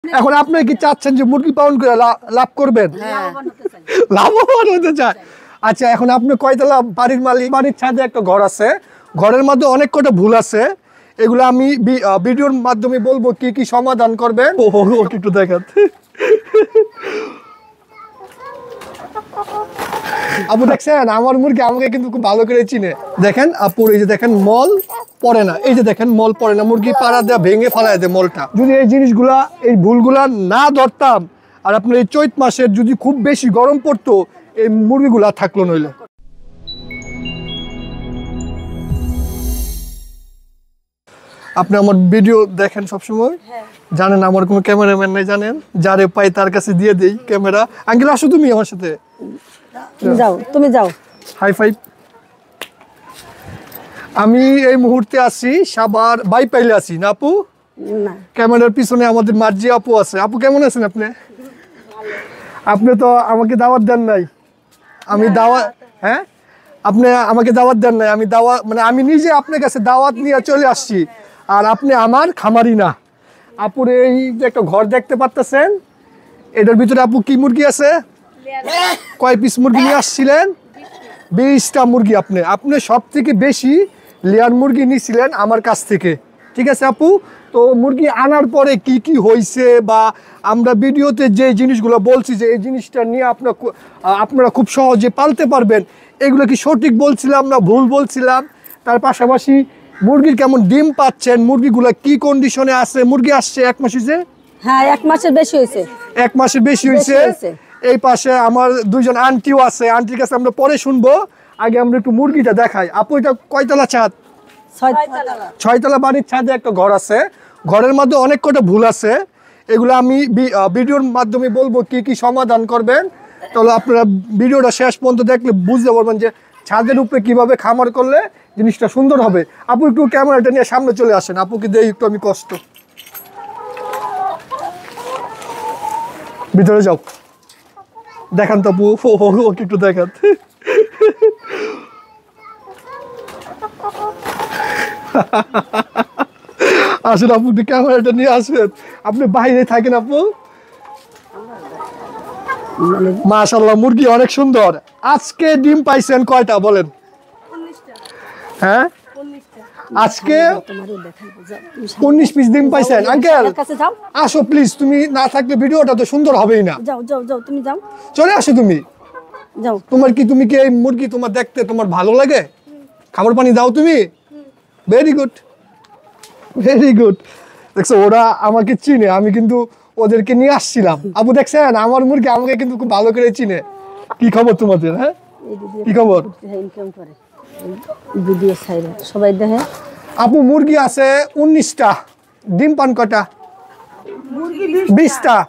এখন আপনি কি চাচ্ছেন যে মুরগি পালন করে লাভ করবেন? লাভবান হতে চান। আচ্ছা, এখন আপনি কয়তলা বাড়ির মালিক? বাড়ির ছাদে একটা ঘর আছে, ঘরের মধ্যে অনেক কটা ভুল আছে, এগুলো আমি ভিডিওর মাধ্যমে বলবো কি কি সমাধান করবেন। ওকে একটু দেখান। আপু দেখছেন আমার মুরগি আমাকে কিন্তু খুব ভালো করে চিনে। দেখেন আপুর এই যে দেখেন মল পড়ে না, এই যে দেখেন মল পড়ে না, মুরগি পাড়া দেওয়া ভেঙে ফেলায় দেয় মলটা। যদি এই জিনিসগুলা এই ভুলগুলা না ধরতাম আর আপনার এই চৈত মাসের যদি খুব বেশি গরম পড়তো এই মুরগিগুলা থাকলো নইলে। আপনি আমার ভিডিও দেখেন সবসময়? জানেন আমার কোনো ক্যামেরাম্যান নাই, জানেন যারে পাই তার কাছে দিয়ে দেই ক্যামেরা। আঙ্কেল আসো তুমি আমার সাথে, তুমি যাও। High five. আমি এই মুহূর্তে আছি সাভার বাইপাইলে আছি না আপু? না, ক্যামেরার পিছনে আমাদের মার্জি আপু আছে। আপু কেমন আছেন আপনি? আপনি তো আমাকে দাওয়াত দেন নাই। আমি দাওয়াত, হ্যাঁ আপনি আমাকে দাওয়াত দেন নাই। আমি দাওয়াত মানে আমি নিজে আপনার কাছে দাওয়াত নিয়ে চলে আসছি, আর আপনি আমার খামারি না। আপুর এই যে একটা ঘর দেখতে পারতেছেন, এটার ভিতরে আপু কি মুরগি আছে? কয় পিস মুরগি নিয়ে আসছিলেন? 20টা মুরগি। আপনি সব থেকে বেশি লেয়ার মুরগি নিয়েছিলেন আমার কাছ থেকে, ঠিক আছে আপু? তো মুরগি আনার পরে কি কি হয়েছে বা আমরা ভিডিওতে যে জিনিসগুলো বলছি যে এই জিনিসটা নিয়ে আপনারা খুব সহজে পালতে পারবেন, এগুলো কি সঠিক বলছিলাম না ভুল বলছিলাম? তার পাশাপাশি মুরগির কেমন ডিম পাচ্ছেন, মুরগিগুলো কি কন্ডিশনে আছে? মুরগি আসছে 1 মাস হয়েছে? হ্যাঁ, 1 মাসের বেশি হয়েছে। 1 মাসের বেশি হয়েছে। এই পাশে আমার 2জন আন্টিও আছে, আন্টির কাছে আমরা পরে শুনবো। আগে আমরা একটু মুরগিটা দেখাই। আপু এটা কয়তলা ছাদ? 6 তলা বাড়ির ছাদে একটা ঘর আছে, ঘরের মধ্যে অনেক কটা ভুল আছে, এগুলো আমি ভিডিওর মাধ্যমে বলবো কি কি সমাধান করবেন। তাহলে আপনারা ভিডিওটা শেষ পর্যন্ত দেখলে বুঝতে পারবেন যে ছাদের উপরে কিভাবে খামার করলে জিনিসটা সুন্দর হবে। আপু একটু ক্যামেরাটা নিয়ে সামনে চলে আসেন, আপুকে দেই একটু আমি কষ্ট। ভিতরে যাও, দেখান তো আপু, ওকে একটু দেখান। আসলে আপু ক্যামেরাটা নিয়ে আসবেন, আপনি বাইরে থাকেন আপু। মাশাআল্লাহ মুরগি অনেক সুন্দর। আজকে ডিম পাইছেন কয়টা বলেন? 19টা। হ্যাঁ, আজকে 19 পিস ডিম পাইছেন। আঙ্কেল আসো প্লিজ, তুমি না থাকলে ভিডিওটা তো সুন্দর হবেই না। যাও যাও যাও, তুমি যাও, চলে আসো তুমি যাও। তুমি কি এই মুরগি তোমার দেখতে তোমার ভালো লাগে? খাবার পানি দাও তুমি? Very good, very good. দেখছো ওরা আমাকে চিনে, আমি কিন্তু ওদেরকে নিয়ে আসছিলাম। আপু দেখছেন আমার মুরগি আমাকে কিন্তু খুব ভালো করে চিনে। কি খবর তোমাদের? হ্যাঁ, কি খবর? ইনকাম করে ভিডিও ছাইরে সবাই দেখে। আপু মুরগি আছে 19টা, ডিম পান কটা? 20টা।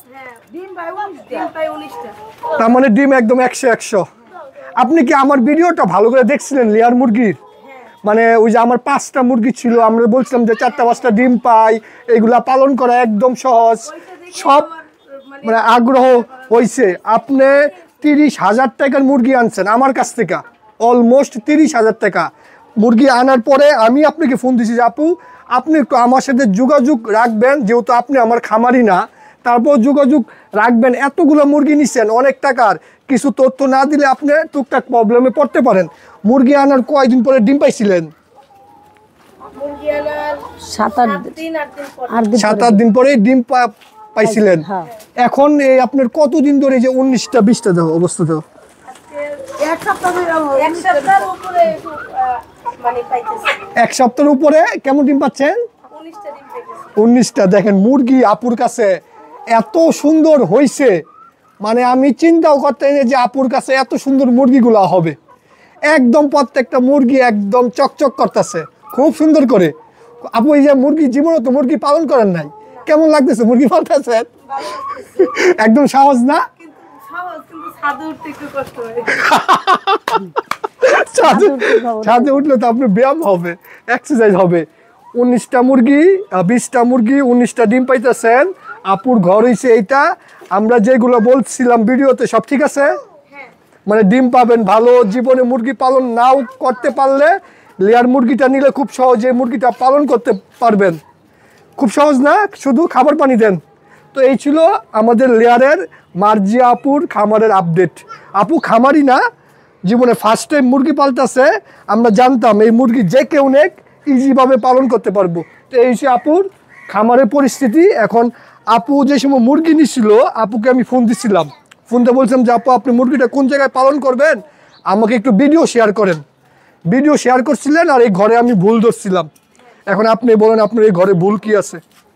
তার মানে ডিম একদম 100। আপনি কি আমার ভিডিওটা ভালো করে দেখছিলেন লেয়ার মুরগির? মানে ওই যে আমার 5টা মুরগি ছিল, আমরা বলছিলাম যে 4টা-5টা ডিম পাই, এগুলা পালন করা একদম সহজ, সব মানে আগ্রহ হয়েছে। আপনি 30,000 টাকার মুরগি আনছেন আমার কাছ থেকে, অলমোস্ট 30,000 টাকা মুরগি আনার পরে আমি আপনাকে ফোন দিছি যে আপু আপনি একটু আমার সাথে যোগাযোগ রাখবেন, যেহেতু আপনি আমার খামারি না, তারপর যোগাযোগ রাখবেন। এতগুলো মুরগি নিচ্ছেন অনেক টাকার, কিছু তথ্য না দিলে আপনি টুকটাক প্রবলেমে পড়তে পারেন। মুরগি আনার কয়দিন পরে ডিম পাইছিলেন? 7-8 দিন পরে ডিম পাইছিলেন। এখন এই আপনার কতদিন ধরে যে 19টা 20টা দেবো অবস্থা দেবো? এক সপ্তাহের উপরে কেমন ডিম পাচ্ছেন? 19টা। দেখেন মুরগি আপুর কাছে এত সুন্দর হয়েছে, মানে আমি চিন্তাও করতে না যে আপুর কাছে এত সুন্দর মুরগিগুলো হবে। একদম প্রত্যেকটা মুরগি একদম চকচক করতেছে খুব সুন্দর করে। আপু এই যে মুরগি, জীবনে তো মুরগি পালন করেন নাই, কেমন লাগতেছে মুরগি পালতেছেন? একদম সাহস না? ছাদে উঠলে তো আপনার ব্যায়াম হবে, এক্সারসাইজ হবে। 19টা মুরগি 20টা মুরগি 19টা ডিম পাইতেছেন। আপুর ঘর হয়েছে এইটা। আমরা যেগুলো বলছিলাম ভিডিওতে সব ঠিক আছে? মানে ডিম পাবেন ভালো। জীবনে মুরগি পালন নাও করতে পারলে লেয়ার মুরগিটা নিলে খুব সহজে মুরগিটা পালন করতে পারবেন। খুব সহজ না? শুধু খাবার পানি দেন, তো এই ছিল আমাদের লেয়ারের মার্জিয়া আপুর খামারের আপডেট। আপু খামারি না, জীবনে ফার্স্ট টাইম মুরগি পালতেছে। আমরা জানতাম এই মুরগি যে কেউ অনেক ইজিভাবে পালন করতে পারবো। তো এই হচ্ছে আপুর খামারের পরিস্থিতি। এখন আপু যে সময় মুরগি নিছিল, আপুকে আমি ফোন দিছিলাম, ফোনতে বলছিলাম যে আপু আপনি মুরগিটা কোন জায়গায় পালন করবেন, আমাকে একটু ভিডিও শেয়ার করেন। ভিডিও শেয়ার করছিলেন আর এই ঘরে আমি ভুল ধরছিলাম। এখন আপনি বলেন আপনার এই ঘরে ভুল কি আছে?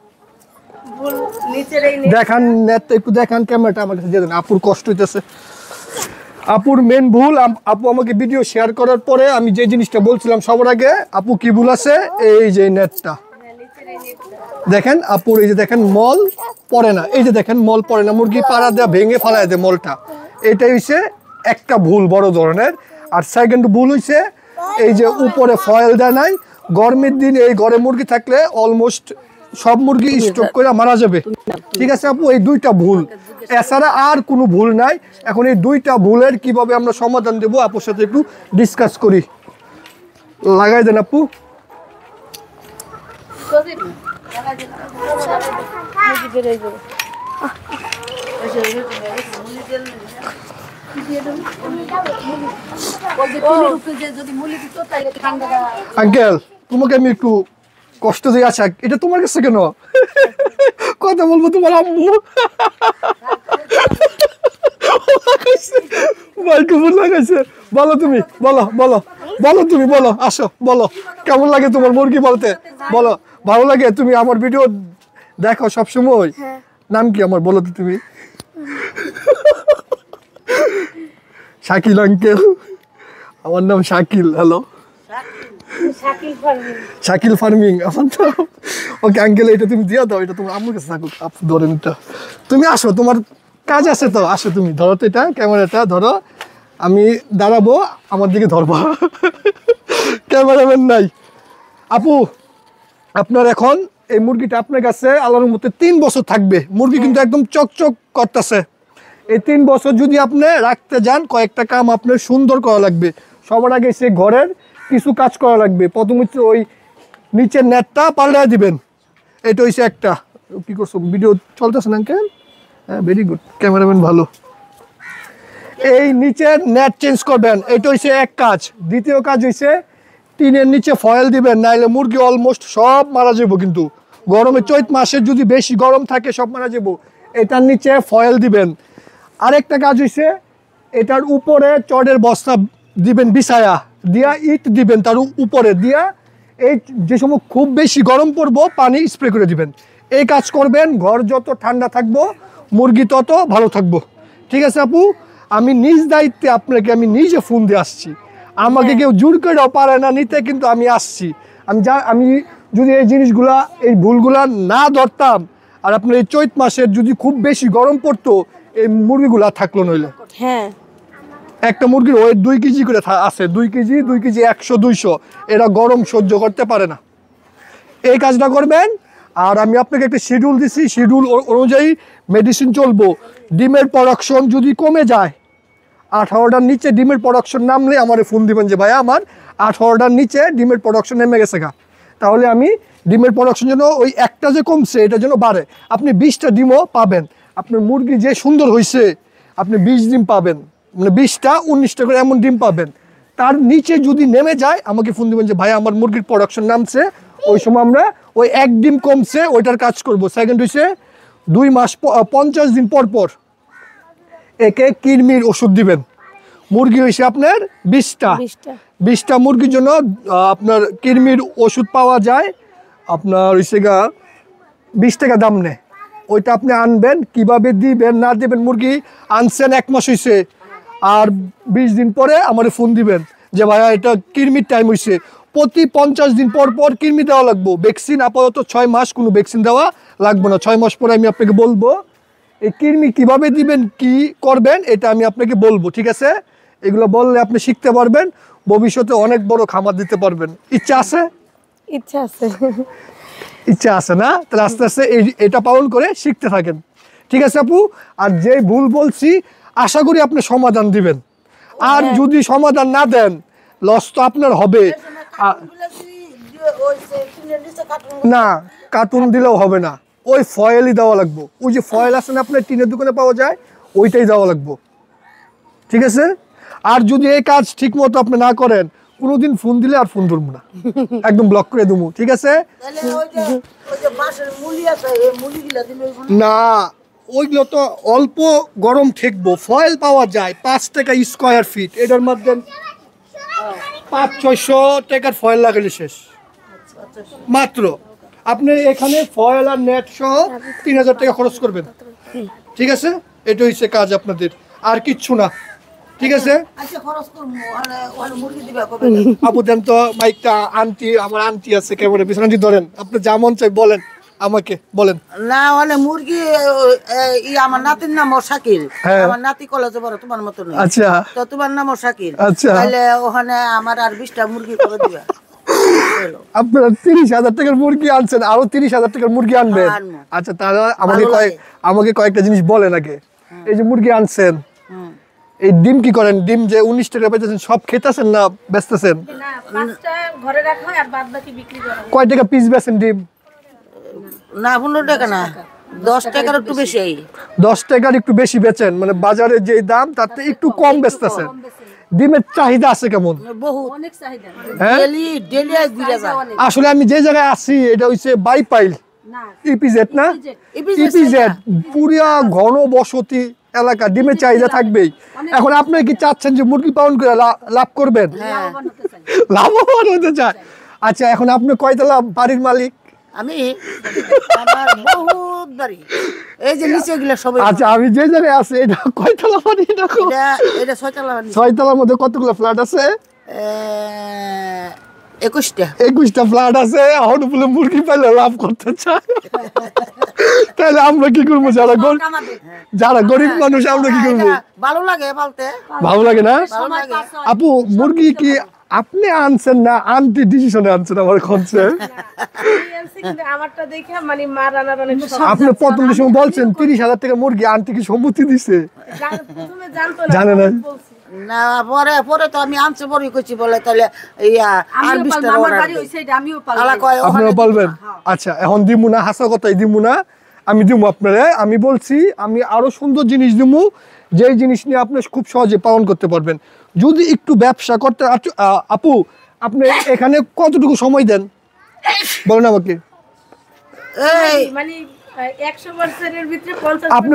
দেখান নেটটা একটু দেখান, ক্যামেরাটা আমার কাছে দিয়ে দেন। আপুর কষ্ট হইতেছে। আপুর মেন ভুল, আপু আমাকে ভিডিও শেয়ার করার পরে আমি যে জিনিসটা বলছিলাম সবার আগে, আপু কি ভুল আছে, এই যে নেটটা দেখেন আপুর, এই যে দেখেন মল পড়ে না, এই যে দেখেন মল পড়ে না, মুরগি পাড়া দেওয়া ভেঙে ফেলায় দেয় মলটা। এটাই হচ্ছে একটা ভুল বড় ধরনের। আর সেকেন্ড ভুল হইছে এই যে উপরে ফয়েল দেয় নাই। গরমের দিন এই ঘরে মুরগি থাকলে অলমোস্ট সব মুরগি স্টক করে মারা যাবে। ঠিক আছে আপু, এই দুইটা ভুল, এছাড়া আর কোনো ভুল নাই। এখন এই দুইটা ভুলের কিভাবে আমরা সমাধান দেবো আপুর সাথে একটু ডিসকাস করি। লাগাই দেন আপু। আঙ্কেল তোমাকে আমি একটু কষ্ট দিয়ে আছি, এটা তোমার কাছে কেন কথা বলবো, তোমার আম্মু মাইক্রোফোন লাগাইছে। বলো তুমি, বলো বলো বলো তুমি বলো, আসো বলো কেমন লাগে তোমার মুরগি বলতে, বলো। ভালো লাগে? তুমি আমার ভিডিও দেখো সবসময়? নাম কি আমার বলো তো তুমি? শাকিল আঙ্কেল, আমার নাম শাকিল। হ্যালো শাকিল ফার্মিং আমার তো। ওকে আঙ্কেল এটা তুমি দিয়ে দাও, এটা তোমার আম্মুর কাছে থাকুক, আপু ধরেন এটা। তুমি আসো, তোমার কাজ আছে তো, আসো তুমি ধরো তো এটা, ক্যামেরাটা ধরো, আমি দাঁড়াবো, আমার দিকে ধরবা, ক্যামেরাম্যান নাই। আপু আপনার এখন এই মুরগিটা আপনার কাছে আল্লাহর মধ্যে 3 বছর থাকবে। মুরগি কিন্তু একদম চকচক করতেছে। এই 3 বছর যদি আপনি রাখতে যান, কয়েকটা কাম আপনার সুন্দর করা লাগবে। সবার আগে সে ঘরের কিছু কাজ করা লাগবে। প্রথম হচ্ছে ওই নিচের নেটটা পাল্টায় দিবেন। এটা হচ্ছে একটা, কি করছো, ভিডিও চলতেছে না আঙ্কেল? হ্যাঁ ভেরি গুড, ক্যামেরাম্যান ভালো। এই নিচের নেট চেঞ্জ করবেন, এটা হচ্ছে এক কাজ। দ্বিতীয় কাজ হচ্ছে টিনের নিচে ফয়েল দিবেন, নাইলে মুরগি অলমোস্ট সব মারা যাবো। কিন্তু গরমে চৈত মাসে যদি বেশি গরম থাকে সব মারা যাবো। এটার নিচে ফয়েল দিবেন। আরেকটা কাজ হচ্ছে এটার উপরে চটের বস্তা দিবেন বিছায়া, দিয়া ইট দিবেন তার উপরে দিয়া, এই যে সময় খুব বেশি গরম পড়বো পানি স্প্রে করে দিবেন। এই কাজ করবেন, ঘর যত ঠান্ডা থাকবো মুরগি তত ভালো থাকবো। ঠিক আছে আপু, আমি নিজ দায়িত্বে আপনাকে আমি নিজে ফোন দিয়ে আসছি। আমাকে কেউ জোর করেও পারে না নিতে, কিন্তু আমি আসছি। আমি যদি এই জিনিসগুলা, এই ভুলগুলা না ধরতাম, আর আপনার এই চৈত মাসের যদি খুব বেশি গরম পড়তো, এই মুরগিগুলা থাকলো নইলে। হ্যাঁ, একটা মুরগির ওয়েট 2 কেজি করে আছে, 2 কেজি 100 200, এরা গরম সহ্য করতে পারে না। এই কাজটা করবেন। আর আমি আপনাকে একটা শিডিউল দিছি, শিডিউল অনুযায়ী মেডিসিন চলবো। ডিমের প্রোডাকশন যদি কমে যায়, 18টার নিচে ডিমের প্রোডাকশন নামলে আমার ফোন দিবেন যে ভাইয়া আমার 18টার নিচে ডিমের প্রোডাকশন নেমে গেছে গা, তাহলে আমি ডিমের প্রোডাকশন যেন ওই একটা যে কমছে এটা যেন বাড়ে। আপনি 20টা ডিমও পাবেন। আপনার মুরগি যে সুন্দর হয়েছে আপনি 20 ডিম পাবেন, মানে 20টা 19টা করে এমন ডিম পাবেন। তার নিচে যদি নেমে যায় আমাকে ফোন দিবেন যে ভাই আমার মুরগির প্রোডাকশন নামছে, ওই সময় আমরা ওই 1 ডিম কমছে ওইটার কাজ করব। সেকেন্ড হচ্ছে 2 মাস 50 দিন পর পর একে কৃমির ওষুধ দিবেন। মুরগি হয়েছে আপনার 20টা মুরগির জন্য আপনার কৃমির ওষুধ পাওয়া যায়, আপনার হয়েছে গা 20 টাকা দাম নেয়। ওইটা আপনি আনবেন, কিভাবে দিবেন না দিবেন, মুরগি আনছেন 1 মাস হয়েছে, আর 20 দিন পরে আমার ফোন দিবেন যে ভাইয়া এটা কৃমির টাইম হয়েছে। প্রতি 50 দিন পর পর কৃমি দেওয়া লাগবো ভ্যাকসিন। আপাতত 6 মাস কোনো ভ্যাকসিন দেওয়া লাগবে না, 6 মাস পরে আমি আপনাকে বলবো এই কৃমি কিভাবে দিবেন, কি করবেন, এটা আমি আপনাকে বলবো। ঠিক আছে, এগুলো বললে আপনি শিখতে পারবেন, ভবিষ্যতে অনেক বড় খামার দিতে পারবেন। ইচ্ছা আছে? ইচ্ছা আছে। ইচ্ছা আছে না? তাহলে আস্তে আস্তে এটা পালন করে শিখতে থাকেন। ঠিক আছে আপু, আর যে ভুল বলছি আশা করি আপনি সমাধান দিবেন। আর যদি সমাধান না দেন লস তো আপনার হবে। না কার্টুন দিলেও হবে না, ওই ফয়েলই দেওয়া লাগবো। ওই যে ফয়েল আছে না আপনার টিনের দোকানে পাওয়া যায়, ওইটাই দেওয়া লাগবো, ঠিক আছে? আর যদি এই কাজ ঠিক মতো আপনি না করেন, কোনোদিন ফোন দিলে আর ফোন ধরবো না, একদম ব্লক করে দেবো, ঠিক আছে? না, ওইগুলো তো অল্প গরম ঠেকবো। ফয়েল পাওয়া যায় 5 টাকা স্কোয়ার ফিট, এটার মধ্যে 500-600 টাকার ফয়েল লাগালে শেষ মাত্র। আপনি এখানে ফয়েল আর নেট সহ 3000 টাকা খরচ করবেন, ঠিক আছে? এটা হচ্ছে কাজ আপনাদের, আর কিচ্ছু না, ঠিক আছে? আপু দেন তো মাইকটা। আন্টি, আমার আন্টি আছে ক্যামেরার পিছনে, আন্টি ধরেন, আপনি যা মন চাই বলেন, আমাকে বলেন। না মানে মুরগি আমার নাতির নাম শাকিল, আমার নাতি কলেজে পড়ে তোমার মতো না। আচ্ছা, তো তোমার নাম শাকিল, আচ্ছা। তাহলে ওখানে আমার আর 20টা মুরগি করে দিবা। আপনারা 30,000 টাকার মুরগি আনছেন, আরো 30,000 টাকার মুরগি আনবেন? আনবো। আচ্ছা, তাহলে আমাকে ভালো লাগে। আমাকে কয়েকটা জিনিস বলেন আগে। এই যে মুরগি আনছেন, এই ডিম কি করেন? ডিম যে 19 টাকা পেতেছেন, সব খেতেছেন না বেচতেছেন? না, 5টা ঘরে রাখা হয় আর বাদ বাকি বিক্রি করা হয়। কয় টাকা পিস বেচেন ডিম? না 15 টাকা না, 10 টাকার একটু বেশি। 10 টাকার একটু বেশি বেচেন, মানে বাজারে যে দাম তাতে একটু কম বেচতেছেন। ডিমের চাহিদা আছে কেমন? বহুত, অনেক চাহিদা। হ্যাঁ, ডেলি ডেলি 2 যায়। আসলে আমি যে জায়গায় আছি এটা হচ্ছে বাইপাইল, না, ইপিজেড না, ইপিজেড পুরিয়া ঘন বসতি এলাকা, ডিমের চাহিদা থাকবেই। এখন আপনি কি চাচ্ছেন যে মুরগি পালন করে লাভ করবেন? লাভবান হতে চাই। লাভবান হতে চায়। আচ্ছা, এখন আপনি কয়তলা বাড়ির মালিক? আমি আমার বহুত বাড়ি, এই যে নিচে গুলো সবাই। আচ্ছা, আমি যে জায়গায় আছি এটা কয়তলা বাড়ি? এটা এটা 6 তলা বাড়ি। 6 তলার মধ্যে কতগুলো ফ্ল্যাট আছে? 21টা। 21টা ফ্ল্যাট আছে। এখন বলে মুরগি পাইলে লাভ করতে চায়, তাহলে আমরা কি করবো? যারা গরিব মানুষ আমরা কি করবো? ভালো লাগে বলতে, ভালো লাগে না? ভালো লাগে। আপু, মুরগি কি আপনি আনছেন না আন্টি ডিসিশনে আনছেন? আমার খরচে আমারটা দেখে মানে মা রান্নার অনেক আপনি প্রথম সময় বলছেন 30,000 টাকা মুরগি, আন্টি কি সম্মতি দিছে? প্রথমে জানতো না, জানে না? বলছি। না পরে পরে তো আমি আনছে বড়ই করছি বলে, তাহলে ইয়া আর 20টা আমার বাড়ি হইছে এটা, আমিও পালবো। আলা কয় আপনারা বলবেন? আচ্ছা, এখন দিমু না, হাসা কথাই দিমু না, আমি দিমু আপনারা। আমি বলছি আমি আরো সুন্দর জিনিস দিমু, যেই জিনিস নিয়ে আপনি খুব সহজে পালন করতে পারবেন। যদি একটু ব্যবসা করতে, আপু আপনি এখানে কতটুকু সময় দেন বলেন আমাকে? এই মানে 100% এর ভিতরে 50% আপনি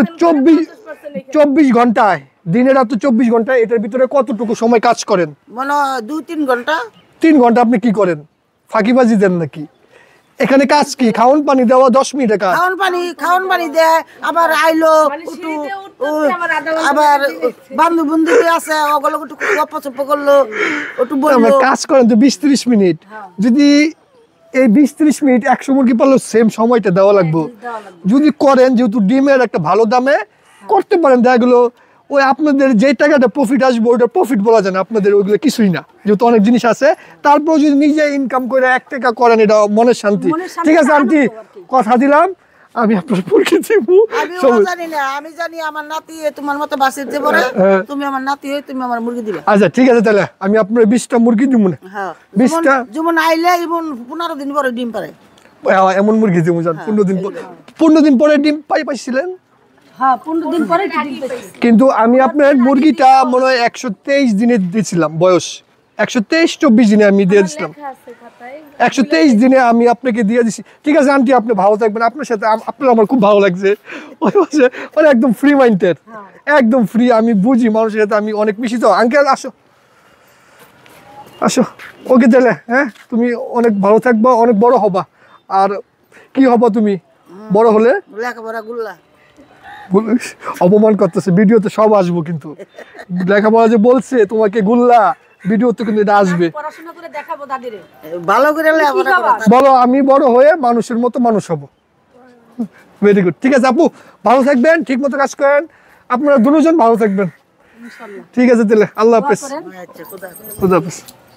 24 ঘন্টায়, দিনের রাত 24 ঘন্টায়, এটার ভিতরে কতটুকু সময় কাজ করেন? মনে 2-3 ঘন্টা। 3 ঘন্টা আপনি কি করেন? ফাঁকিবাজি দেন নাকি? এখানে কাজ কি? খাওয়ান পানি দেওয়া 10 মিনিটের কাজ। খাওয়ান পানি দেয়, আবার আইলো মানে একটু, সিঁড়িতে উঠতেছে, আবার আধা ঘন্টা আবার দেখতেছে। বান্ধব আছে ওগুলো একটু গপ্প করলো, একটু আমরা বললো। কাজ করেন তো 20-30 মিনিট। যদি এই 20-30 মিনিট 100 মুরগি পারলেও সেম সময়টা দেওয়া লাগবে। যদি করেন, যেহেতু ডিমের একটা ভালো দামে করতে পারেন, দেখা গেলো ওই আপনাদের যে টাকাটা প্রফিট আসবে ওটা প্রফিট বলা যায় না, আপনাদের ওইগুলো কিছুই না, যেহেতু অনেক জিনিস আছে। তারপর যদি নিজে ইনকাম করে 1 টাকা করেন, এটা মনের শান্তি। ঠিক আছে আন্টি, কথা দিলাম আমি আপনার মুরগি দিব। জানি না, আমি জানি আমার নাতি তোমার মতো বাসে দেবো না, তুমি আমার নাতি হয়ে তুমি আমার মুরগি দিবে। আচ্ছা ঠিক আছে, তাহলে আমি আপনার 20টা মুরগি দিব না। হ্যাঁ, 20টা যেমন আইলে এমন 15 দিন পরে ডিম পারে। এমন মুরগি দিব জান, 15 দিন পর, 15 দিন পরে ডিম পাইছিলেন? হ্যাঁ, 15 দিন পরে ডিম পাইছি। কিন্তু আমি আপনার মুরগিটা মনে হয় 123 দিনে দিয়েছিলাম, বয়স 123-24 দিনে আমি দিয়ে দিয়েছিলাম। 123 দিনে আমি আপনাকে দিয়ে দিছি। ঠিক আছে আন্টি, আপনি ভালো থাকবেন। আপনার সাথে আপনার আমার খুব ভালো লাগছে। ওই পাশে মানে একদম ফ্রি মাইন্ডেড, একদম ফ্রি। আমি বুঝি মানুষের সাথে আমি অনেক মিশি তো। আঙ্কেল আসো আসো, ওকে তাহলে। হ্যাঁ, তুমি অনেক ভালো থাকবা, অনেক বড় হবা। আর কি হবা তুমি বড় হলে? লেখাপড়া গুল্লা। অপমান করতেছে, ভিডিওতে সব আসবো, কিন্তু লেখাপড়া যে বলছে তোমাকে গুল্লা, ভিডিওতে কিন্তু এটা আসবে। পড়াশোনা করে দেখাবো দাদিরে। ভালো করে লেখাপড়া করো। বলো আমি বড় হয়ে মানুষের মতো মানুষ হব। Very good. ঠিক আছে আপু, ভালো থাকবেন, ঠিক মতো কাজ করেন, আপনারা দুজন ভালো থাকবেন। ঠিক আছে তাহলে, আল্লাহ হাফেজ। আচ্ছা, খোদা হাফেজ। খুদা হাফেজ।